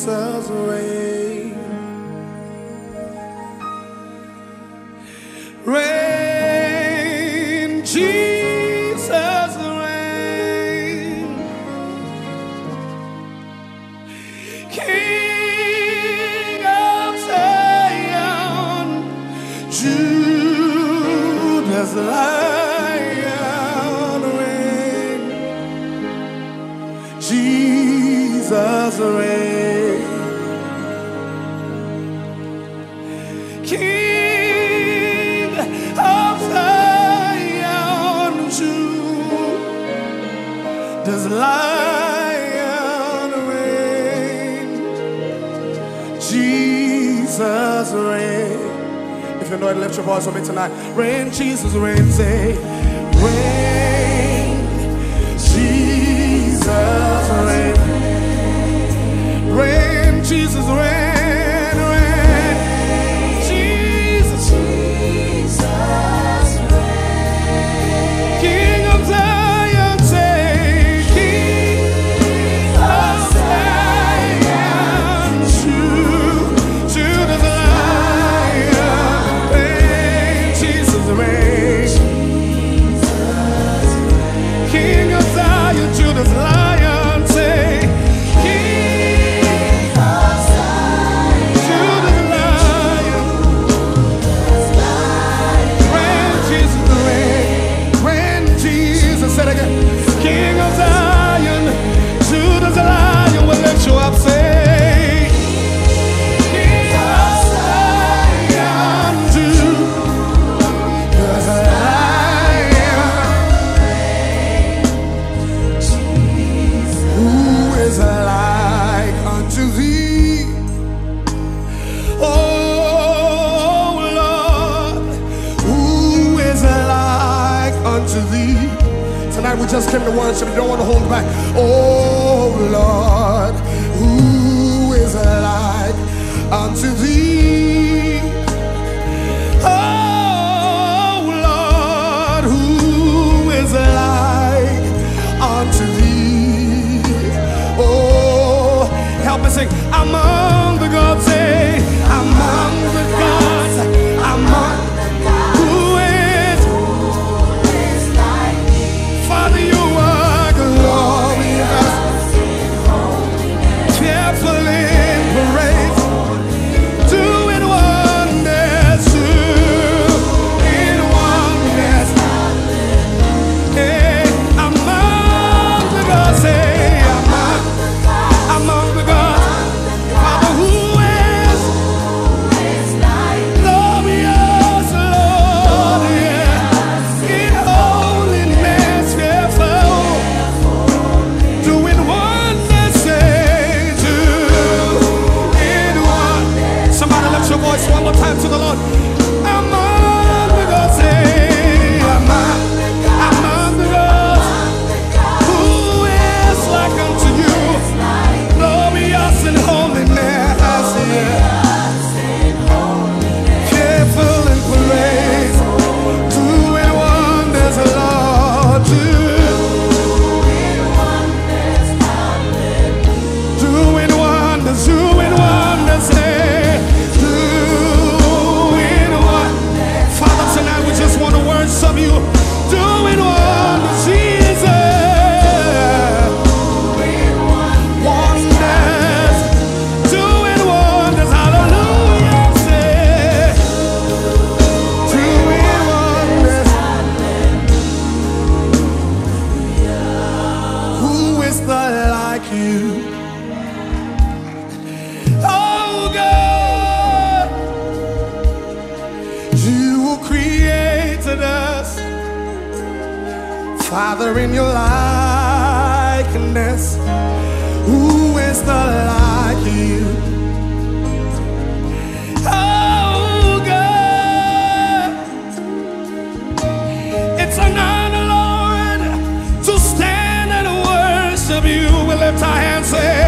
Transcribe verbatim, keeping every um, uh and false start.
Jesus reign. Reign, Jesus reign. King of Zion, Judah's Lion reign. Jesus reign. King of Zion, Judah's Lion reign. Jesus reign. If you know it, lift your voice with me tonight. Reign, Jesus reign. Say, reign, Jesus reign. Reign, Jesus reign. Tonight we just came to worship. You don't want to hold back. Oh Lord, who is like unto thee? Oh Lord, who is like unto thee? Oh, help me sing. Among the gods, say, among the gods, among to the Lord. Among the gods, say, among, among the gods, who is like unto you? Glorious in holiness, careful in praise, doing wonders, Lord, doing wonders, doing wonders, hey. Of you doing wonders, Jesus, wonders, doing wonders, hallelujah, say, doing wonders. Who is the like you? Oh God, you created us, Father, in your likeness. Who is the like you? Oh God, it's an honor, Lord, to stand and worship you. We lift our hands, say,